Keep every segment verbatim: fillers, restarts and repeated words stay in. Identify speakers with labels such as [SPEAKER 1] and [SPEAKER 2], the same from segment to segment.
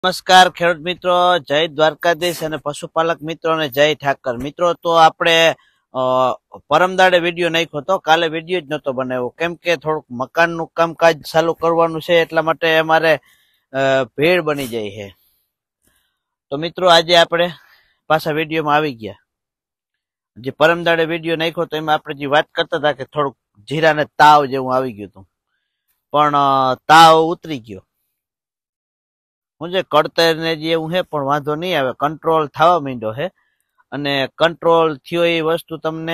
[SPEAKER 1] નમસ્કાર ખેડૂત મિત્રો, જય દ્વારકાધીશ અને પશુપાલક મિત્રો ને જય ઠાકર મિત્રો. તો આપણે પરમદાડે વિડીયો નાખ્યો હતો, કાલે વિડીયો જ નહોતો બનાવ્યો કેમ કે થોડુંક મકાનનું કામકાજ ચાલુ કરવાનું છે, એટલા માટે અમારે ભીડ બની જાય છે. તો મિત્રો આજે આપણે પાછા વિડીયોમાં આવી ગયા. જે પરમદાડે વિડીયો નાખ્યો તો એમાં આપણે જે વાત કરતા હતા કે થોડુંક જીરાને તાવ જેવું આવી ગયું હતું, પણ તાવ ઉતરી ગયો. હું જે કડતર ને જે એવું હે પણ વાંધો નહીં આવે, કંટ્રોલ થવા માંડ્યો છે. અને કંટ્રોલ થયો એ વસ્તુ તમને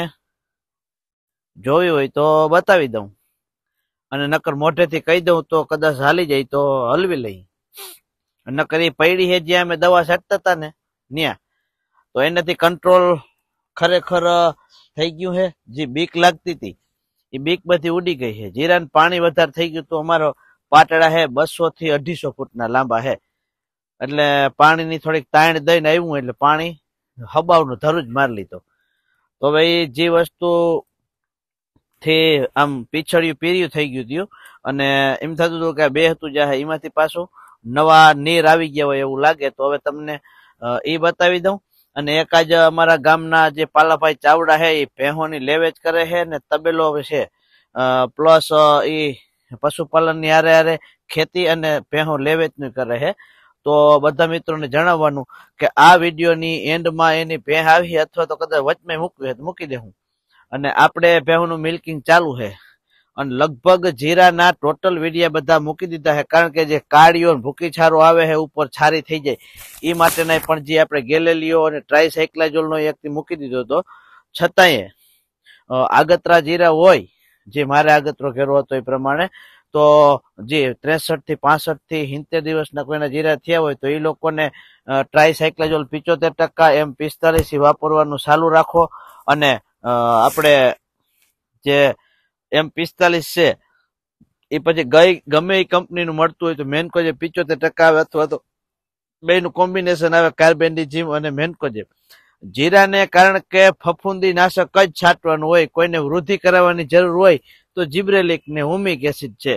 [SPEAKER 1] જોવી હોય તો બતાવી દઉં, અને નકર મોઢેથી કહી દઉં તો કદાચ હાલી જાય તો હલવી લઈ. નકર એ પૈડી છે જ્યાં અમે દવા છાંટતા હતા ને ત્યાં, તો એનાથી કંટ્રોલ ખરેખર થઈ ગયું છે. જે બીક લાગતી હતી એ બીક બધી ઉડી ગઈ છે. જીરાને પાણી વધારે થઈ ગયું તો અમારો પાટડા છે બસો થી અઢીસો ફૂટના લાંબા છે, એટલે પાણીની થોડીક તાણ દઈને આવ્યું એટલે પાણી હબાવનું ધરું જ મારી લીધો. તો ભાઈ જે વસ્તુ થી આમ પીછળિયું પીર્યું થઈ ગયું હતું અને એમ થતું હતું કે બે હતું જાય, એમાંથી પાછું નવા નીર આવી ગયા હોય એવું લાગે. તો હવે તમને એ બતાવી દઉં. અને એક આજ અમારા ગામના જે પાલાભાઈ ચાવડા છે એ ભેહોની લેવેચ કરે છે ને તબેલો છે, પ્લસ એ પશુપાલનની હારે હારે ખેતી અને ભેહો લેવેચનું કરે છે. તો બધા મિત્રોને જણાવવાનું કે આ વિડીયોની એન્ડમાં એની ભેહ આવી અથવા તો કદાચ વચમાં મૂકવી તો મૂકી દેવું. અને આપણે ભેહુનું મિલ્કિંગ ચાલુ છે અને લગભગ જીરાના ટોટલ વિડીયા બધા મૂકી દીધા છે, કારણ કે જે કાળીઓ ભૂકી છારો આવે છે ઉપર છારી થઈ જાય એ માટેના પણ જે આપણે ગેલેલિયો અને ટ્રાયસાઇક્લાઝોલનો એક મૂકી દીધો હતો. છતાંય આગતરા જીરા હોય, જે મારે આગતરો ઘેરો હતો એ પ્રમાણે, તો જે ત્રેસઠ થી પાસઠ થી સિત્તેર દિવસના કોઈના જીરા થયા હોય તો એ લોકોને ટ્રાયસાઇક્લાઝોલ પિચોતેર ટકા એમ પિસ્તાલીસ વાપરવાનું ચાલુ રાખો. અને આપણે જે એમ પિસ્તાલીસ છે એ પછી ગઈ ગમે એ કંપનીનું મળતું હોય તો મેન્કો જે પિચોતેર ટકા આવે અથવા તો બેનું કોમ્બિનેશન આવે, કાર્બેન્ડિઝિમ અને મેન્કોજેબ. જીરાને કારણ કે ફફૂંદી નાશક જ છાંટવાનું હોય, કોઈને વૃદ્ધિ કરાવવાની જરૂર હોય તો જીબ્રેલિક ને હુમિક એસિડ છે.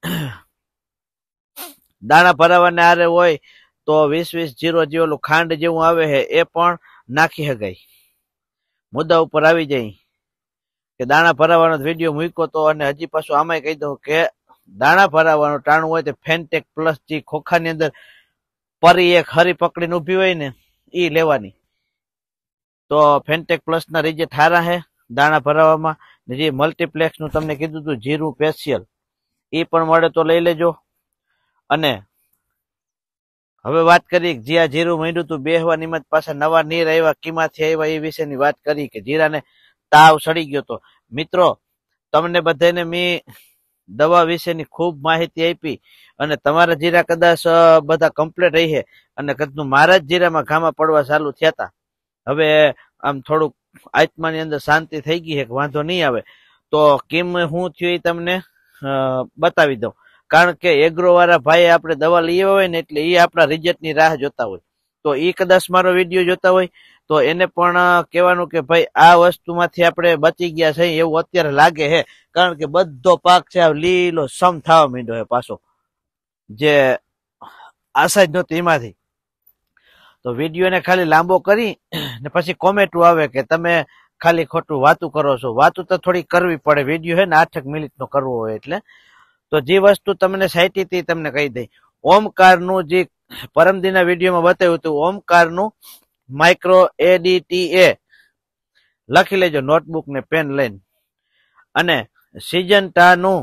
[SPEAKER 1] દાણા ભરાવાને આરે હોય તો વીસ વીસ જીરો જે ઓલું ખાંડ જેવું આવે છે એ પણ નાખી શકાય. મુદ્દા ઉપર આવી જાય કે દાણા ભરાવાનો વિડીયો મૂક્યો તો, અને હજી પાછું આમાંય કહી દઉં કે દાણા ભરાવાનું ટાણું હોય તો ફેન્ટેક પ્લસ જે ખોખાની અંદર પરી એક હરી પકડીને ઉભી હોય ને એ લેવાની. તો ફેન્ટેક પ્લસ ના રિઝલ્ટ સારા છે દાણા ભરાવામાં. જે મલ્ટીપ્લેક્સ નું તમને કીધું હતું જીરું સ્પેશિયલ, એ પણ મળે તો લઈ લેજો. અને હવે વાત કરી જે આ જીરું માંડ્યું હતું બેહવા નિમિત્ત પાછા નવા નીર આવ્યા, કિંમાંથી આવ્યા એ વિશેની વાત કરી કે જીરાને તાવ સડી ગયો. તો મિત્રો તમને બધાને મેં દવા વિશેની ખૂબ માહિતી આપી, અને તમારા જીરા કદાચ બધા કમ્પ્લીટ રહી છે અને કદનું મારા જ જીરામાં ઘામાં પડવા ચાલુ થયા હતા. હવે આમ થોડુંક આત્માની અંદર શાંતિ થઈ ગઈ છે કે વાંધો નહીં આવે. તો કેમ હું થયું એ તમને બતાવી દઉં, કારણ કે એગ્રો વાળા ભાઈ આપણે દવા લઈ હોય ને એટલે એ આપણા રિઝલ્ટની રાહ જોતા હોય. તો એ કદાચ મારો વિડીયો જોતા હોય તો એને પણ કહેવાનું કે ભાઈ આ વસ્તુમાંથી આપણે બચી ગયા છે એવું અત્યારે લાગે છે, કારણ કે બધો પાક છે લીલો સમ થવા માંડ્યો છે પાછો, જે આશા જ નહોતી એમાંથી. તો વિડીયોને ખાલી લાંબો કરી ને પછી કોમેન્ટો આવે કે તમે ખાલી ખોટું વાતું કરો છો. વાતું તો થોડી કરવી પડે, વિડીયો છે ને આઠક મિનિટ નો કરવો હોય એટલે. તો જે વસ્તુ તમને સાઈટી હતી તમને કહી દઈ. ઓમકારનું જે પરમદિના વિડીયોમાં બતાવ્યું હતું, ઓમકારનું માઇક્રો એડીટીએ લખી લેજો નોટબુક ને પેન લઈને. અને સિજન્ટાનું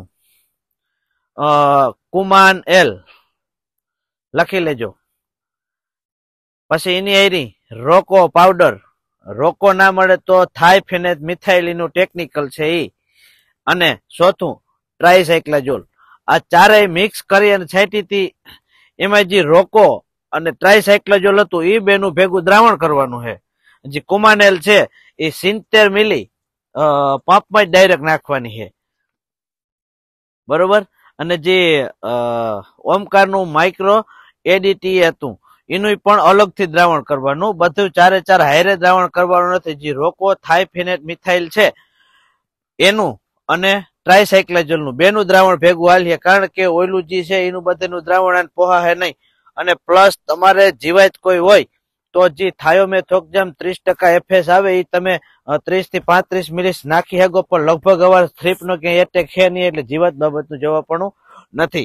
[SPEAKER 1] કુમાન એલ લખી લેજો. પછી એની આયરી રોકો પાવડર, રોકો ના મળે તો થાઇફેનેટ મિથાઇલીનું ટેકનિકલ છે એ. અને ચોથું ટ્રાયસાઇક્લાઝોલ. આ ચારેય મિક્સ કરી અને છાંટી હતી. એમાં જે રોકો અને ટ્રાયસાઇક્લાઝોલ હતું એ બેનું ભેગું દ્રાવણ કરવાનું છે. જે કુમાનેલ છે એ સિત્તેર મિલી પંપમાં જ ડાયરેક્ટ નાખવાની છે, બરોબર. અને જે ઓમકારનું માઇક્રો એડીટી હતું એનું પણ અલગથી દ્રાવણ કરવાનું, બધું ચારે ચાર હારે દ્રાવણ કરવાનું નથી. જે રોકો થાઇફેનેટ મિથાઇલ છે એનું અને ટ્રાયસાઇક્લાઝોલનું બેનું દ્રાવણ ભેગું હાલીએ, કારણ કે ઓયલું જે છે એનું બધાનું દ્રાવણ પોહા હે નહીં. અને પ્લસ તમારે જીવાત કોઈ હોય તો જે થાયોમેથોક્ઝમ ત્રીસ ટકા એફએસ આવે એ તમે ત્રીસ થી પાંત્રીસ મિનિટ નાખી શકો, પણ લગભગ અવાર થ્રીપ નો ક્યાંય એટેક છે નહીં એટલે જીવાત બાબતનું જવાબપણું નથી.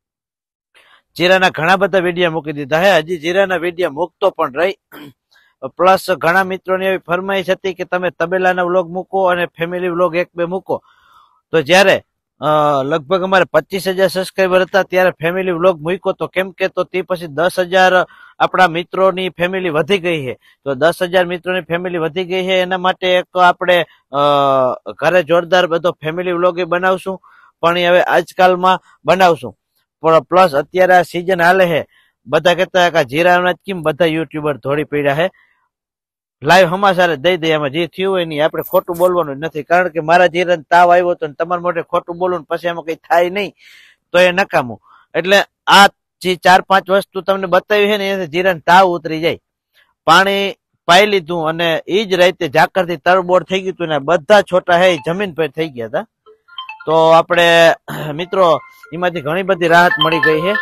[SPEAKER 1] જીરાના ઘણા બધા વિડીયો મૂકી દીધા હે, હજી જીરાના વિડીયો મૂકતો પણ રહી. પ્લસ ઘણા મિત્રોની એવી ફરમાઈશ હતી કે તમે તબેલાના વ્લોગ મૂકો અને ફેમિલી વ્લોગ એક બે મૂકો. તો જયારે લગભગ અમારે પચીસ હજાર સબસ્ક્રાઈબર હતા ત્યારે ફેમિલી વ્લોગ મૂક્યો તો, કેમ કે તો તે પછી દસ હજાર આપણા મિત્રોની ફેમિલી વધી ગઈ છે. તો દસ હજાર મિત્રોની ફેમિલી વધી ગઈ છે એના માટે એક આપણે ઘરે જોરદાર બધો ફેમિલી વ્લોગ બનાવશું, પણ હવે આજકાલમાં બનાવશું. પણ પ્લસ અત્યારે આ સિઝન હાલે છે, બધા કહેતા કે જીરા કેમ બધા યુટ્યુબર ધોળી પડ્યા છે, લાઈવ સમાચાર દઈ દે, એમાં જે થયું હોય નહીં, આપણે ખોટું બોલવાનું જ નથી. કારણ કે મારા જીરાને તાવ આવ્યો હતો ને તમારા માટે ખોટું બોલવું પછી એમાં કઈ થાય નહીં તો એ નકામું. એટલે આ જે ચાર પાંચ વસ્તુ તમને બતાવી છે ને એનાથી જીરાને તાવ ઉતરી જાય. પાણી પાઈ લીધું અને એ જ રાતે ઝાકર થી તરબોળ થઈ ગયું હતું ને બધા છોટા હે જમીન પર થઈ ગયા હતા. તો આપણે મિત્રો એમાંથી ઘણી બધી રાહત મળી ગઈ છે.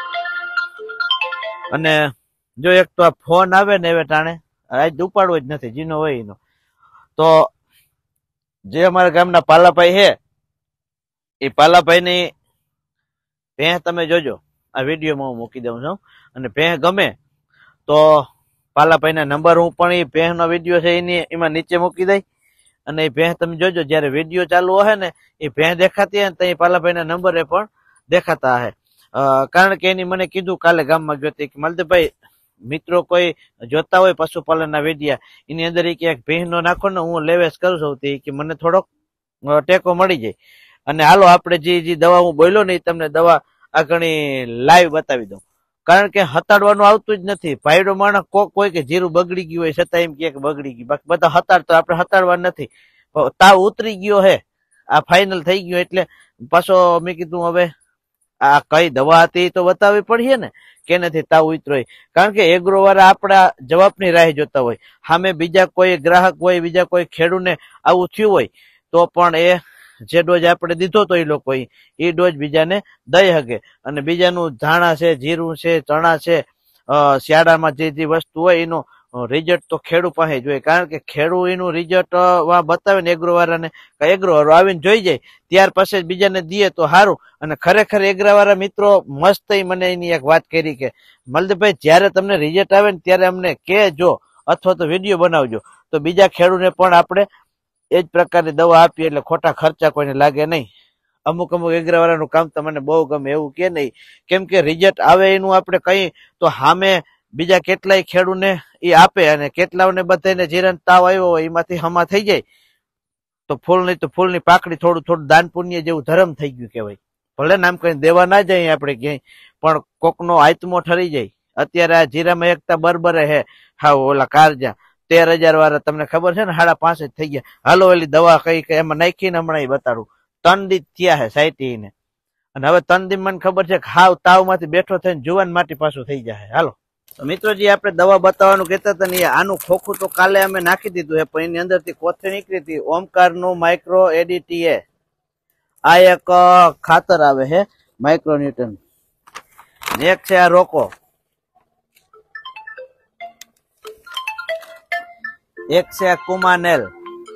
[SPEAKER 1] અને જો એક તો આ ફોન આવે ને હવે ટાણે આજ ઉપાડવો જ નથી, જીનો હોય એનો. તો જે અમારા ગામના પાલાભાઈ છે એ પાલાભાઈ ની ભેંસ તમે જોજો, આ વિડીયોમાં હું મૂકી દઉં છું. અને ભેંસ ગમે તો પાલાભાઈ ના નંબર હું પણ એ ભેંસ નો વિડીયો છે એની એમાં નીચે મૂકી દઈ, અને એ ભેંસ તમે જોજો જયારે વિડીયો ચાલુ હશે ને એ ભેંસ દેખાતી હે ને તો એ પાલાભાઈ ના નંબર એ પણ દેખાતા હે. કારણ કે એની મને કીધું કાલે ગામમાં ગયો કે માલદેભાઈ મિત્રો કોઈ જોતા હોય પશુપાલન ના વિડીયા એની અંદર એ કે ભેંસ નો નાખો ને હું લેવેસ કરું છું કે મને થોડોક ટેકો મળી જાય. અને હાલો આપણે જે જે દવા હું બોલ્યો ને એ તમને દવા આ ઘણી લાઈવ બતાવી દઉં. કારણ કે હતાડવાનું આવતું જ નથી. ભાઈડો માણસ કોક કોઈ કે જીરું બગડી ગયું હોય છતાં એમ કે બગડી ગયું, બાકી બધા હતાડતો આપણે હતાડવાનું નથી. તાવ ઉતરી ગયો હે, આ ફાઈનલ થઈ ગયો એટલે પાછો મેં કીધું હવે આ કઈ દવા હતી તો બતાવવી પડીએ ને કે નથી તાવ ઉતરો. કારણ કે એગ્રો વાળા આપણા જવાબની રાહ જોતા હોય. સામે બીજા કોઈ ગ્રાહક હોય, બીજા કોઈ ખેડૂતને આવું થયું હોય તો પણ એ જે ડોઝ આપણે દીધો તો એ લોકો એ ડોઝ બીજાને દઈ શકે. અને બીજાનું ધાણા છે, જીરું છે, ચણા છે, શિયાળામાં જે જે વસ્તુ હોય એનું રિઝલ્ટ તો ખેડૂત પાસે જ હોય. કારણ કે ખેડૂત એનું રિઝલ્ટ બતાવે ને એગ્રો વાળાને, એગ્રો વાળો આવીને જોઈ જાય ત્યાર પછી બીજાને દઈએ તો સારું. અને ખરેખર એગ્રા વાળા મિત્રો મસ્ત મને એની એક વાત કરી કે મલદભાઈ જયારે તમને રિઝલ્ટ આવે ને ત્યારે અમને કહેજો અથવા તો વિડીયો બનાવજો, તો બીજા ખેડૂતને પણ આપણે એ જ પ્રકારની દવા આપીએ એટલે ખોટા ખર્ચા કોઈને લાગે નહીં. અમુક અમુક એગ્રા વાળાનું કામ તો મને બહુ ગમે એવું કે નહીં, કેમ કે રિઝલ્ટ આવે એનું આપણે કહીએ તો સામે બીજા કેટલાય ખેડૂતને એ આપે અને કેટલાઓને બધાને જીરાને તાવ આવ્યો હોય એમાંથી હમા થઈ જાય તો ફૂલ નહીં તો ફૂલની પાકડી થોડું થોડું દાન પુણ્ય જેવું ધર્મ થઈ ગયું કહેવાય. ભલે નામ કઈ દેવા ના જાય આપણે ક્યાંય, પણ કોકનો આત્મો ઠરી જાય. અત્યારે આ જીરામાં એકતા બરબરે હે, હા ઓલા કારજા તેર હજાર વાળા તમને ખબર છે ને સાડા પાંચ જ થઈ ગયા. હાલો એલી દવા કઈ કઈ એમાં નાખીને હમણાં બતાડું ત્રણ દી થયા હે સાઈટી ને. અને હવે ત્રણ દી મને ખબર છે કે હાવ તાવ માંથી બેઠો થઈને જુવાન માટી પાછું થઈ જાય. હાલો મિત્રોજી આપણે દવા બતાવવાનું કહેતા હતા ને આનું ખોખું તો કાલે અમે નાખી દીધું છે, પણ એની અંદર થી કોથળી નીકળી હતી ઓમકાર નું માઇક્રો એડીટીએ. આ એક ખાતર આવે છે માઇક્રો ન્યુટન. એક છે આ રોકો, એક છે આ કુમાનેલ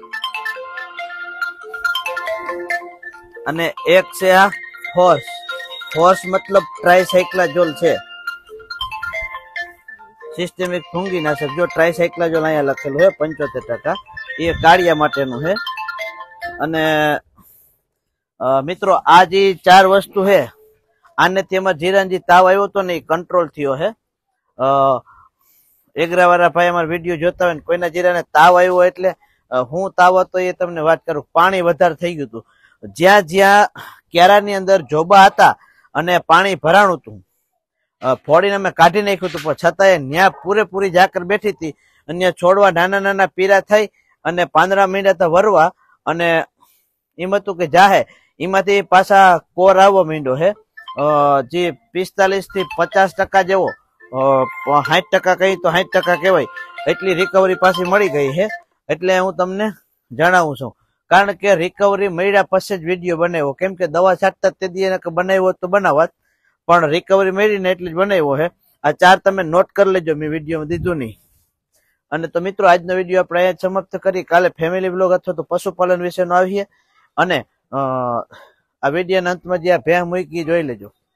[SPEAKER 1] અને એક છે આ ફોર્સ. ફોર્સ મતલબ ટ્રાયસાઇક્લાઝોલ છે, સિસ્ટેમિક ફૂંગીનાશક. જો ટ્રાયસાઇક્લાઝોલ અહીંયા લખેલું છે પંચોતેર ટકા, એ કાળિયા માટેનું છે. અને મિત્રો આ જે ચાર વસ્તુ છે આને તેમાં જીરાનજી તાવ આવ્યો હતો ને એ કંટ્રોલ થયો છે. એગ્રા વાળા ભાઈ અમારા વિડીયો જોતા હોય ને કોઈના જીરાને તાવ આવ્યો એટલે હું તાવ હતો એ તમને વાત કરું. પાણી વધારે થઈ ગયું હતું. જ્યાં જ્યાં ક્યારાની અંદર જોબા હતા અને પાણી ભરાણું હતું ફોડીને અમે કાઢી નાખ્યું હતું, પણ છતાંય ત્યાં પૂરેપૂરી ઝાકર બેઠી હતી. અને છોડવા નાના નાના પીરા થઈ અને પાંદડા મીંડા હતા વરવા, અને એમ હતું કે જાહે એમાંથી પાછા કોર આવવા માંડ્યો છે. જે પિસ્તાલીસ થી પચાસ ટકા જેવો, સાઠ ટકા કહી તો સાઠ ટકા કહેવાય એટલી રિકવરી પાછી મળી ગઈ છે. એટલે હું તમને જણાવું છું. કારણ કે રિકવરી મળ્યા પછી જ વિડીયો બનાવ્યો, કેમ કે દવા છાંટતા તે દી બનાવ્યો તો બનાવત, પણ રિકવરી મળીને એટલે જ બનાવ્યો છે. આ ચાર તમે નોટ કરી લેજો, મેં વિડીયોમાં દીધું નહીં. અને તો મિત્રો આજનો વિડીયો આપણે અહીંયા સમાપ્ત કરી. કાલે ફેમિલી બ્લોગ અથવા તો પશુપાલન વિશેનો આવીએ. અને આ વિડીયોના અંતમાં જે આ ભેં મૂકી જોઈ લેજો.